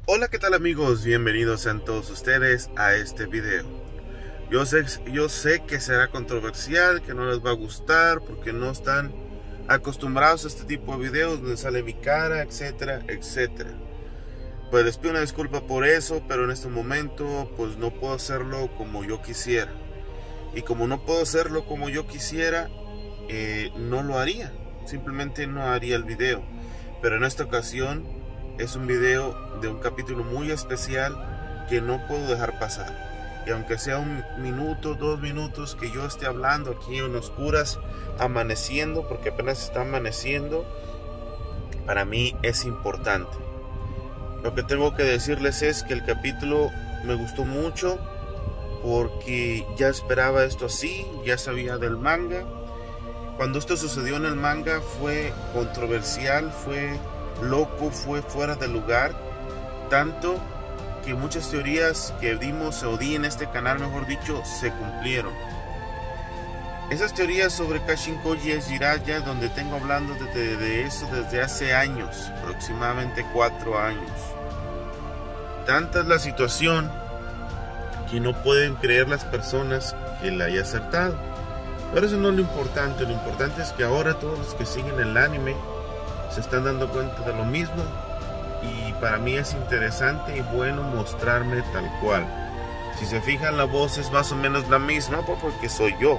Hola, ¿qué tal amigos? Bienvenidos sean todos ustedes a este video. Yo sé que será controversial, que no les va a gustar porque no están acostumbrados a este tipo de videos donde sale mi cara, etcétera, etcétera. Pues les pido una disculpa por eso, pero en este momento pues no puedo hacerlo como yo quisiera. Y como no puedo hacerlo como yo quisiera, no lo haría. Simplemente no haría el video. Pero en esta ocasión es un video de un capítulo muy especial que no puedo dejar pasar. Y aunque sea un minuto, 2 minutos que yo esté hablando aquí en oscuras, amaneciendo, porque apenas está amaneciendo, para mí es importante. Lo que tengo que decirles es que el capítulo me gustó mucho porque ya esperaba esto así, ya sabía del manga. Cuando esto sucedió en el manga fue controversial, fue loco, fue fuera de lugar, tanto que muchas teorías que dimos o di en este canal, mejor dicho, se cumplieron. Esas teorías sobre Kashin Koji es Jiraiya, donde tengo hablando de eso desde hace años, aproximadamente 4 años. Tanta es la situación que no pueden creer las personas que la haya acertado. Pero eso no es lo importante es que ahora todos los que siguen el anime se están dando cuenta de lo mismo, y para mí es interesante y bueno mostrarme tal cual. Si se fijan, la voz es más o menos la misma porque soy yo,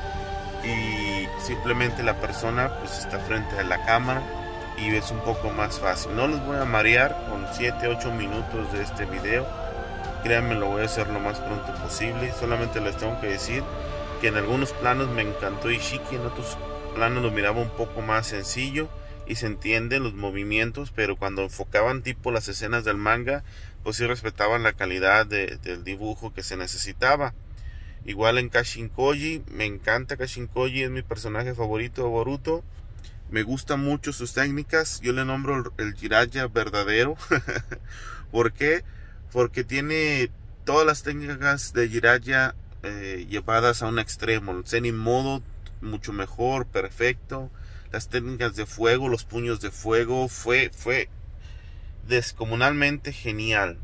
y simplemente la persona pues está frente a la cámara y es un poco más fácil. No los voy a marear con 7-8 minutos de este video, créanme, lo voy a hacer lo más pronto posible. Solamente les tengo que decir que en algunos planos me encantó Ishiki, en otros planos lo miraba un poco más sencillo y se entienden los movimientos, pero cuando enfocaban tipo las escenas del manga, pues sí respetaban la calidad del dibujo que se necesitaba. Igual en Kashin Koji, me encanta Kashin Koji, es mi personaje favorito de Boruto. Me gustan mucho sus técnicas, yo le nombro el Jiraiya verdadero. ¿Por qué? Porque tiene todas las técnicas de Jiraiya llevadas a un extremo. El Zenin modo mucho mejor, perfecto. Las técnicas de fuego, los puños de fuego, fue descomunalmente genial.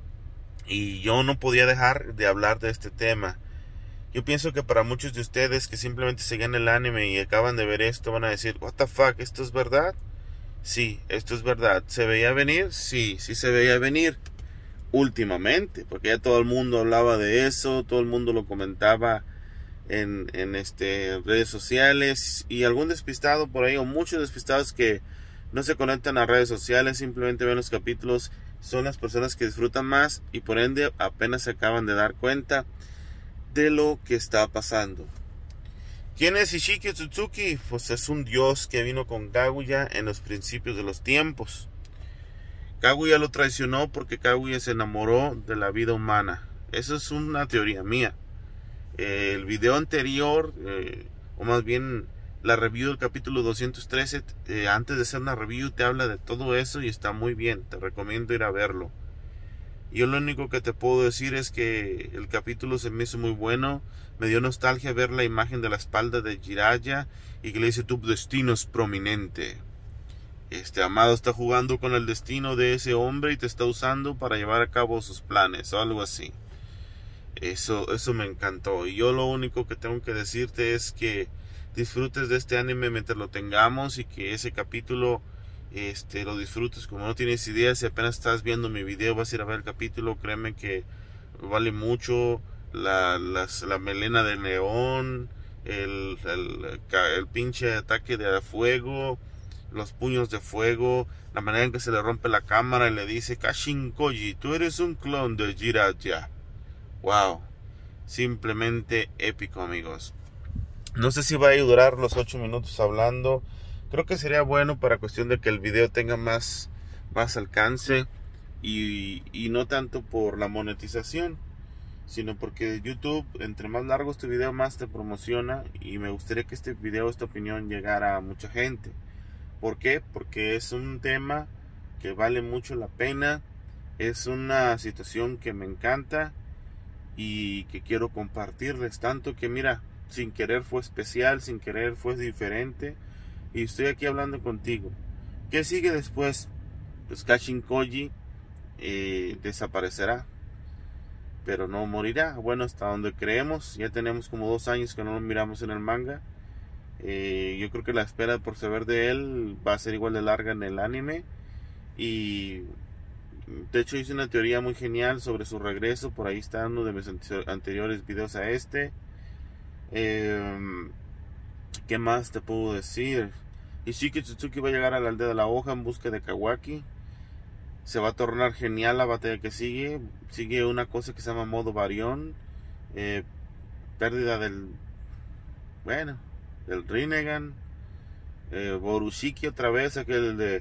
Y yo no podía dejar de hablar de este tema. Yo pienso que para muchos de ustedes que simplemente siguen el anime y acaban de ver esto, van a decir, what the fuck, ¿esto es verdad? Sí, esto es verdad. ¿Se veía venir? Sí, sí se veía venir. Últimamente, porque ya todo el mundo hablaba de eso, todo el mundo lo comentaba en redes sociales, y algún despistado por ahí, o muchos despistados que no se conectan a redes sociales, simplemente ven los capítulos, son las personas que disfrutan más y por ende apenas se acaban de dar cuenta de lo que está pasando. ¿Quién es Ishiki Otsutsuki? Pues es un dios que vino con Kaguya en los principios de los tiempos. Kaguya lo traicionó porque Kaguya se enamoró de la vida humana. Eso es una teoría mía. El video anterior, o más bien la review del capítulo 213, antes de hacer una review te habla de todo eso y está muy bien. Te recomiendo ir a verlo. Yo lo único que te puedo decir es que el capítulo se me hizo muy bueno. Me dio nostalgia ver la imagen de la espalda de Jiraiya y que le dice, tu destino es prominente. Amado está jugando con el destino de ese hombre y te está usando para llevar a cabo sus planes o algo así. Eso me encantó. Y yo lo único que tengo que decirte es que disfrutes de este anime mientras lo tengamos, y que ese capítulo lo disfrutes como no tienes idea. Si apenas estás viendo mi video, vas a ir a ver el capítulo, créeme que vale mucho. La melena de león, el pinche ataque de fuego, los puños de fuego, la manera en que se le rompe la cámara y le dice, Kashin Koji, tú eres un clon de Jiraiya. Wow, simplemente épico, amigos. No sé si va a durar los 8 minutos hablando. Creo que sería bueno para cuestión de que el video tenga más alcance, y no tanto por la monetización, sino porque YouTube, entre más largo este video, más te promociona, y me gustaría que este video, esta opinión, llegara a mucha gente. ¿Por qué? Porque es un tema que vale mucho la pena, es una situación que me encanta y que quiero compartirles, tanto que mira, sin querer fue especial, sin querer fue diferente, y estoy aquí hablando contigo. ¿Qué sigue después? Pues Kashin Koji desaparecerá, pero no morirá. Bueno, hasta donde creemos. Ya tenemos como 2 años que no lo miramos en el manga. Yo creo que la espera por saber de él va a ser igual de larga en el anime. Y de hecho hice una teoría muy genial sobre su regreso. Por ahí está uno de mis anteriores videos a este. ¿Qué más te puedo decir? Ishiki Tsutsuki va a llegar a la aldea de la hoja en busca de Kawaki. Se va a tornar genial la batalla que sigue. Sigue una cosa que se llama modo Barión. Pérdida del Rinnegan. Borushiki otra vez, aquel de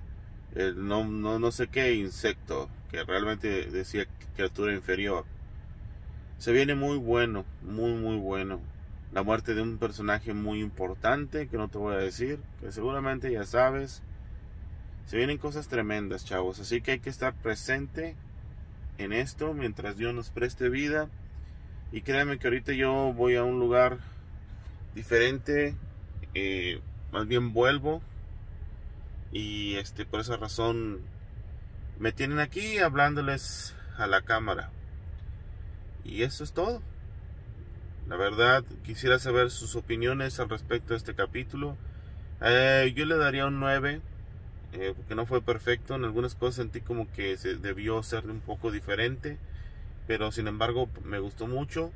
no sé qué insecto, que realmente decía criatura inferior. Se viene muy bueno, muy bueno. La muerte de un personaje muy importante, que no te voy a decir, que seguramente ya sabes. Se vienen cosas tremendas, chavos, así que hay que estar presente en esto mientras Dios nos preste vida. Y créanme que ahorita yo voy a un lugar diferente, más bien vuelvo, y por esa razón me tienen aquí hablándoles a la cámara. Y eso es todo. La verdad, quisiera saber sus opiniones al respecto de este capítulo. Yo le daría un 9, porque no fue perfecto. En algunas cosas sentí como que se debió ser un poco diferente, pero sin embargo me gustó mucho.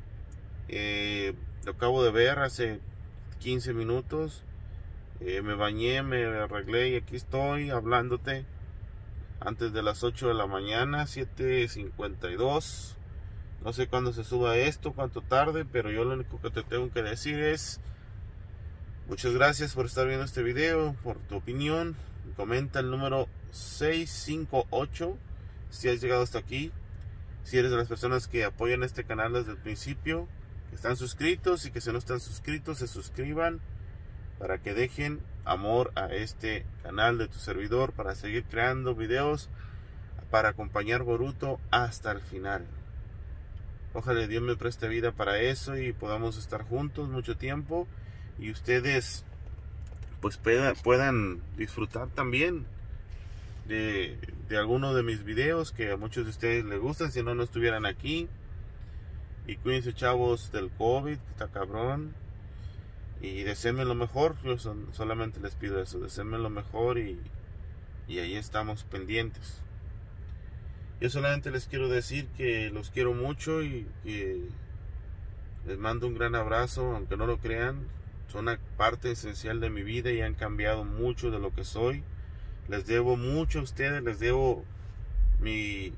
Lo acabo de ver hace 15 minutos. Me bañé, me arreglé y aquí estoy hablándote antes de las 8 de la mañana, 7:52. No sé cuándo se suba esto, cuánto tarde, pero yo lo único que te tengo que decir es muchas gracias por estar viendo este video, por tu opinión. Comenta el número 658 si has llegado hasta aquí. Si eres de las personas que apoyan este canal desde el principio, que están suscritos, y que si no están suscritos se suscriban, para que dejen amor a este canal de tu servidor, para seguir creando videos para acompañar Boruto hasta el final. Ojalá Dios me preste vida para eso y podamos estar juntos mucho tiempo, y ustedes pues puedan disfrutar también de alguno de mis videos que a muchos de ustedes les gustan, si no, no estuvieran aquí. Y cuídense, chavos, del COVID, que está cabrón. Y deseenme lo mejor. Yo solamente les pido eso, deseenme lo mejor, y ahí estamos pendientes. Yo solamente les quiero decir que los quiero mucho y que les mando un gran abrazo, aunque no lo crean. Son una parte esencial de mi vida y han cambiado mucho de lo que soy. Les debo mucho a ustedes, les debo mi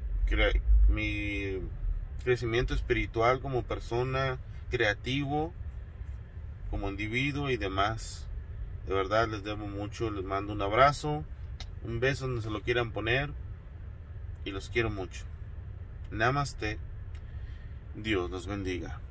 crecimiento espiritual como persona, creativo, como individuo y demás. De verdad les debo mucho, les mando un abrazo, un beso donde se lo quieran poner, y los quiero mucho. Namaste. Dios los bendiga.